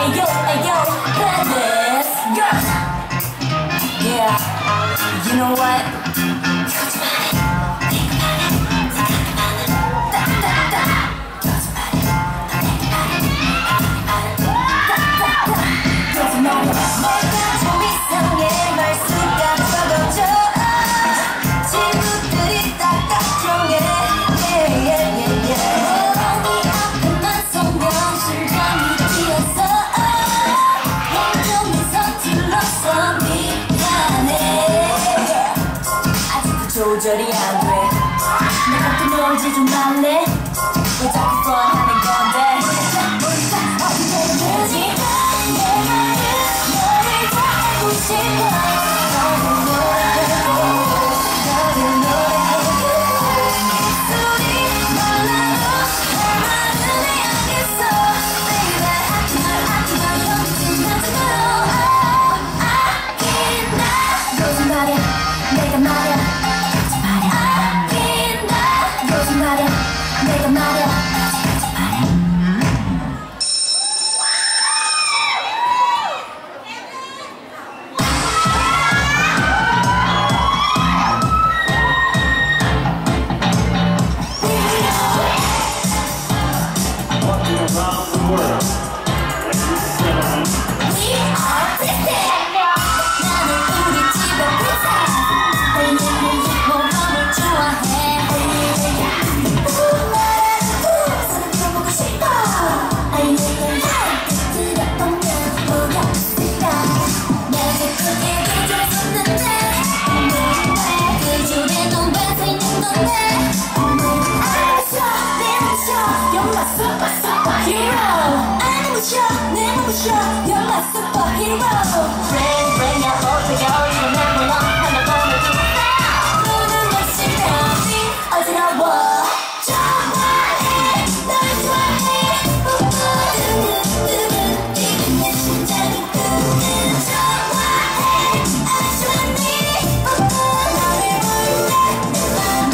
Ayo, ayo, let's go. Yeah, you know what? 조절이 안 돼. 내가 또 놀지 좀 말래. 왜 자꾸 뻔하는 건데. 우리가 어떻게 되지? 내 말은 너를 다 알고 싶어. 너를 노래하고 너를 노래하고 입술이 말라도 내 말은 해야겠어. Baby 아끼면 아끼면 여기쯤 가져가요. 아낀다 너도 말야 내가 말야 내가 말야 Walking around the world like this gentleman. We are British. 나는 우리 집에 pizza. 우리는 모험을 좋아해. You're my superhero. Bring your boat together. You never know how to go to the sound. 너는 내 심장이 어지러워. 좋아해, 널 좋아해. 두근두근 뛰는 내 심장이 뜨는 좋아해. 아쉬웠니? 너를 몰래 내 맘은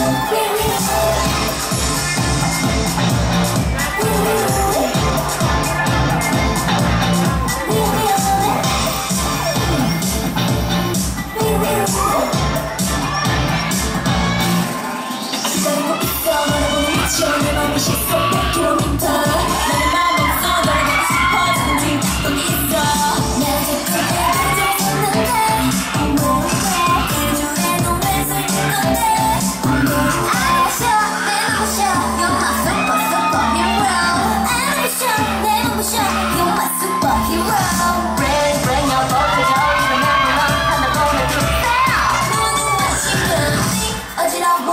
기다리고 있어. 너를 보는 미쳐 내 맘이 시속 100km. 나는 마음속에 너를 보고 싶어. 자존심 갖고 있어. 내 곁에 그대였는데 어머니가 그 줄에 너왜 서 있는 건데. 아셔 내 눈부셔 You're my super superhero. 아셔 내 눈부셔 You're my superhero. Bring your boat together. You never know how to go to the sound. 너는 내 심장이 어지러워.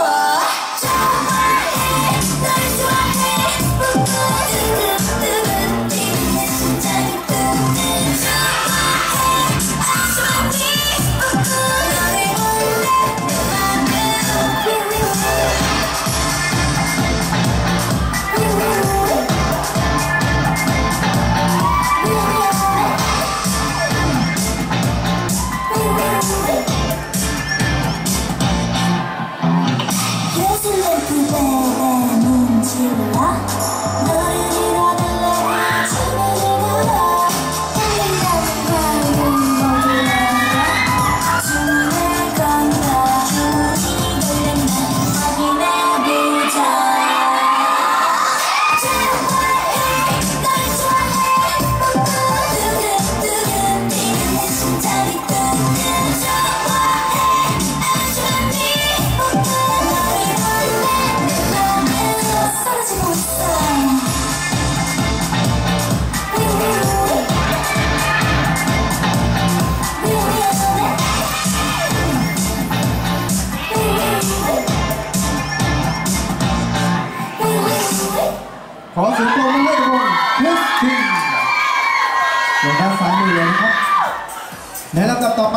ขอเสียงปรบมือให้กับวงคริสตินเดี๋ยวด้านซ้ายมือเลยนะครับในลำดับต่อไป